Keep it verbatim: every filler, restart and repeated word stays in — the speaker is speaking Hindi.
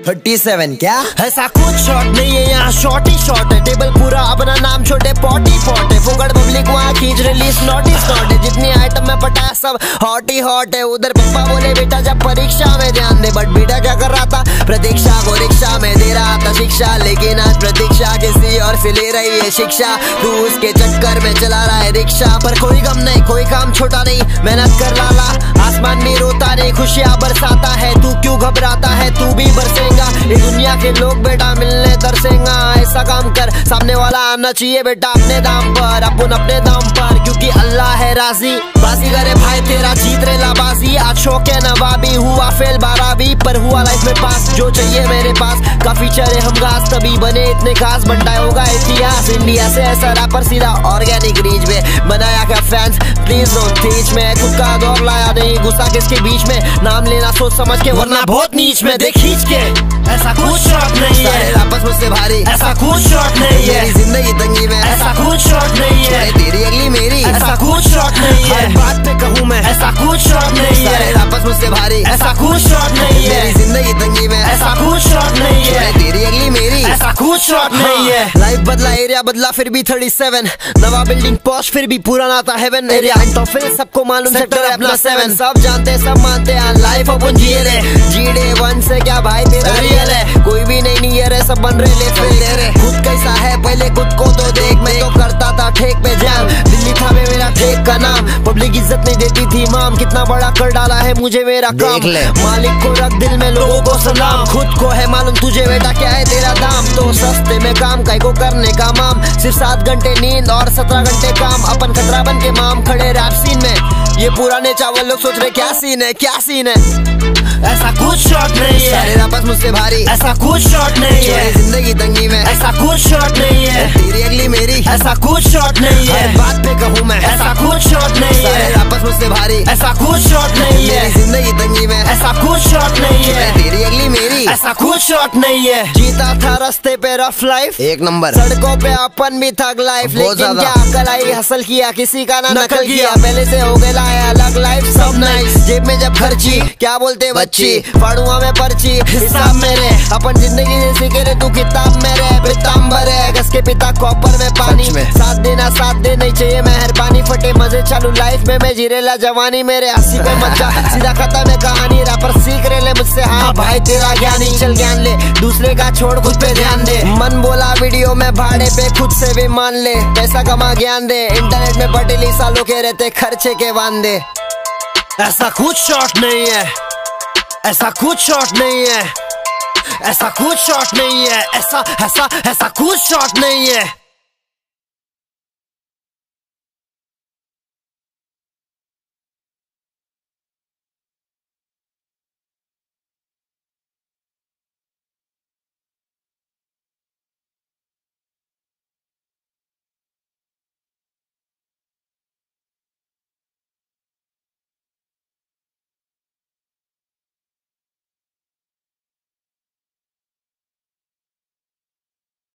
थर्टी सेवन क्या? ऐसा कुछ शॉट नहीं है यहाँ, शॉट ही शॉट है। टेबल पूरा अपना नाम छोटे पॉटी पॉट है। फुगड़ पब्लिक वहाँ खींच रिलीज नॉट ही स्नॉट है। जितनी आइटम में पटा सब हॉट ही हॉट है। उधर पापा बोले बेटा जब परीक्षा में ध्यान दे, बट बेटा क्या कर रहा था, प्रतीक्षा को रिक्शा में दे रहा था शिक्षा। लेकिन आज प्रतीक्षा किसी और से ले रही है शिक्षा। तू उसके चक्कर में चला रहा है रिक्शा। पर कोई गम नहीं, कोई काम छोटा नहीं, मेहनत कर लाला। आसमान में रोता नहीं, खुशियाँ बरसाता है। तू क्यों घबराता है, तू भी बरसेगा। ये दुनिया के लोग बेटा मिलने तरसेगा। ऐसा काम कर, सामने वाला आना चाहिए बेटा अपने दाम पर, अपन अपने दाम पर, क्योंकि अल्लाह है राजी। बाजी करे भाई तेरा जीत रे लाबाजी। आज शौक है नवाबी, हुआ फेल बारहवीं पर हुआ लाइफ में पास। जो चाहिए मेरे पास, काफी चरे हम घास, तभी बने इतने खास। बनता होगा इतिहास इंडिया से ऐसा रैपर सीधा ऑर्गेनिक रीच में। बनाया क्या फैंस, प्लीज डोंट टीच में। खुद का दौर लाया नहीं, गुस्सा किसके बीच में। नाम लेना सोच समझ के, वरना बहुत नीच में। देख खींच के, ऐसा कुछ शॉट नहीं है। आपस मुझसे भारी, ऐसा कुछ शॉट नहीं है। मेरी जिंदगी तंगी में, ऐसा कुछ शॉट नहीं है। तेरी अगली मेरी, ऐसा कुछ शॉट नहीं है। हर बात पे कहूँ मैं, ऐसा कुछ शॉट नहीं है। आपस मुझसे भारी, ऐसा कुछ शॉट नहीं है। मेरी जिंदगी तंगी में, ऐसा कुछ शॉट नहीं है। तेरी अगली मेरी, ऐसा कुछ शॉट नहीं है। लाइफ बदला, एरिया बदला, फिर भी थर्टी सेवन। नवा बिल्डिंग पॉश, फिर भी पुराना था हेवन। एरिया इंटरफेस सबको मालूम, सेक्टर अपना सेवन। सब जानते सब मानते हैं, लाइफ अपन जिए रे। जीडे वन से क्या भाई तेरा रियल है। कोई भी नहीं नियर है, सब बन रहे ले फेल रे। खुद कैसा है पहले खुद को तो देख। मैं तो करता था ठेक पे जैम, दिल्ली था में मेरा ठेक का नाम। पब्लिक इज्जत नहीं देती थी माम, कितना बड़ा कर डाला है मुझे मेरा काम। मालिक को रख दिल में, लोगों को सलाम। खुद को है मालूम तुझे बेटा क्या है तेरा दाम। तो सस्ते में काम काई को करने का माम। सिर्फ सात घंटे नींद और सत्रह घंटे काम। अपन खतरा बन के माम खड़े रैप सीन में। ये पुराने चावल लोग सोच रहे क्या सीन है, क्या सीन है। ऐसा कुछ शॉट नहीं है। सारे आपस मुझसे भारी, ऐसा कुछ शॉट नहीं है। जिंदगी तंगी में, ऐसा कुछ शॉट नहीं है। तेरी अगली मेरी, ऐसा कुछ शॉट नहीं है। हर बात पे कहूँ मैं, ऐसा कुछ शॉट नहीं है। सारे आपस मुझसे भारी, ऐसा कुछ शॉट नहीं है। जिंदगी तंगी में, ऐसा कुछ शॉट नहीं है। तेरी अगली मेरी, ऐसा कुछ शॉट नहीं है। जीता था रास्ते पे रफ लाइफ, एक नंबर। सड़कों पे अपन भी थक लाइफ, लेकिन क्या अकल आई, हसल किया, किसी का ना नकल किया। पहले से हो गया है अलग लाइफ, सब नाइस। जेब में जब खर्ची, क्या बोलते बच्ची, फाड़ुआ में पर्ची, हिसाब मेरे। अपन जिंदगी से सीखे रे, तू किताब मेरे। पिताम्बर है घस के पिता कॉपर में पानी। साथ देना साथ दे, नहीं चाहिए मेहरबानी। फटे मजे चालू लाइफ में, मैं जीरेला जवानी। मेरे अस्सी पे मचा, सीधा खत्म है कहानी। रैपर सीख रहे ले मुझसे, हाँ भाई तेरा ज्ञानी। चल ज्ञान ले, दूसरे का छोड़ खुद पे ध्यान दे। मन बोला वीडियो में भाड़े पे, खुद से भी मान ले। पैसा कमा ज्ञान दे, इंटरनेट में पटेली सालों के रहते खर्चे के वांदे। ऐसा कुछ शॉट नहीं है, ऐसा कुछ शॉट नहीं है। ऐसा कुछ शॉट नहीं है, ऐसा ऐसा ऐसा कुछ शॉट नहीं है।